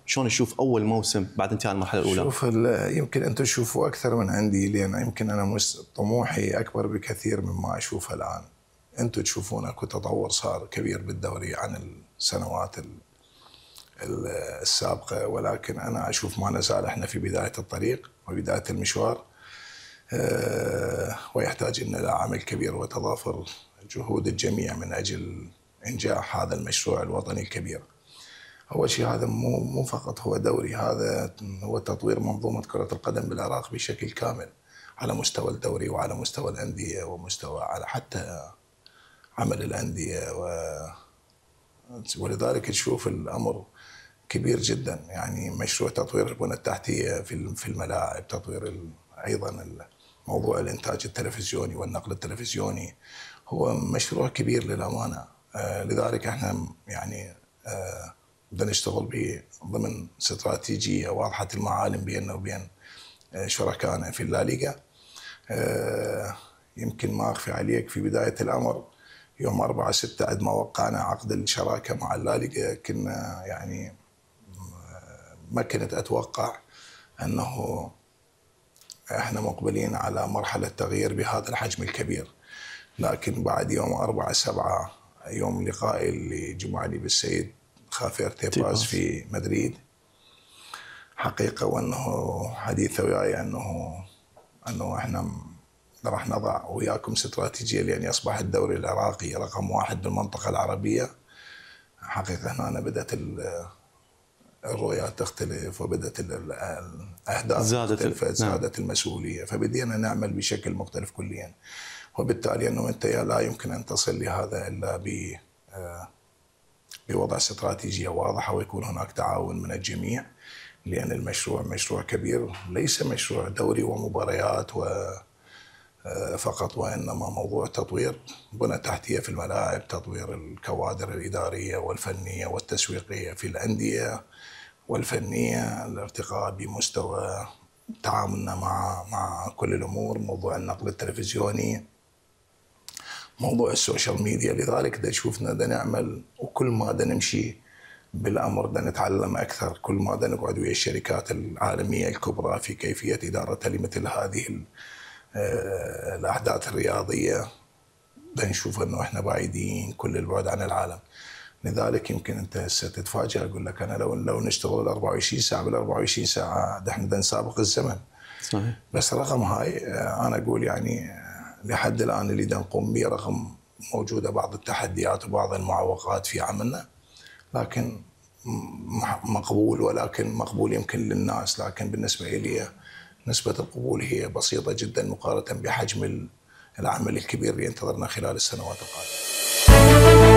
شلون تشوف اول موسم بعد انتهاء المرحله الاولى؟ شوف يمكن انتم تشوفوا اكثر من عندي، لان يمكن انا طموحي اكبر بكثير مما اشوفه الان. انتم تشوفون اكو تطور صار كبير بالدوري عن السنوات السابقه، ولكن انا اشوف ما نزال احنا في بدايه الطريق وبدايه المشوار، ويحتاج الى عمل كبير وتضافر جهود الجميع من اجل انجاح هذا المشروع الوطني الكبير. اول شيء هذا مو فقط هو دوري، هذا هو تطوير منظومه كره القدم بالعراق بشكل كامل على مستوى الدوري وعلى مستوى الانديه ومستوى على حتى عمل الانديه ولذلك تشوف الامر كبير جدا. يعني مشروع تطوير البنى التحتيه في الملاعب، تطوير ايضا موضوع الانتاج التلفزيوني والنقل التلفزيوني، هو مشروع كبير للامانه. لذلك احنا يعني بدنا نشتغل ضمن استراتيجيه واضحه المعالم بيننا وبين شركائنا في الليغا. يمكن ما اخفي عليك في بدايه الامر يوم 4/6 عندما ما وقعنا عقد الشراكه مع الليغا، كنا يعني ما كنت اتوقع انه احنا مقبلين على مرحله تغيير بهذا الحجم الكبير. لكن بعد يوم 4/7 يوم لقائي اللي جمع لي بالسيد خافير تيباز في مدريد، حقيقه وانه حديثه وياي انه احنا راح نضع وياكم استراتيجيه لان يصبح الدوري العراقي رقم 1 بالمنطقه العربيه. حقيقه هنا بدات الرؤيات تختلف وبدات الاهداف زادت المسؤوليه، فبدينا نعمل بشكل مختلف كليا. وبالتالي انه انت لا يمكن ان تصل لهذا الا بوضع استراتيجيه واضحه ويكون هناك تعاون من الجميع، لان المشروع مشروع كبير، ليس مشروع دوري ومباريات فقط، وانما موضوع تطوير بنى تحتيه في الملاعب، تطوير الكوادر الاداريه والفنيه والتسويقيه في الانديه والفنيه، الارتقاء بمستوى تعاملنا مع كل الامور، موضوع النقل التلفزيوني، موضوع السوشيال ميديا. لذلك دا شوفنا دا نعمل، وكل ما دا نمشي بالامر دا نتعلم اكثر، كل ما دا نقعد ويا الشركات العالميه الكبرى في كيفيه ادارتها لمثل هذه الاحداث الرياضيه، دا نشوف انه احنا بعيدين كل البعد عن العالم. لذلك يمكن انت هسه تتفاجئ، اقول لك انا لو نشتغل 24 ساعه بال 24 ساعه ده احنا دا نسابق الزمن. صحيح. بس رقم هاي انا اقول يعني لحد الان اللي دا نقوم به رقم موجوده بعض التحديات وبعض المعوقات في عملنا، لكن مقبول، ولكن مقبول يمكن للناس، لكن بالنسبه لي نسبه القبول هي بسيطه جدا مقارنه بحجم العمل الكبير اللي ينتظرنا خلال السنوات القادمه.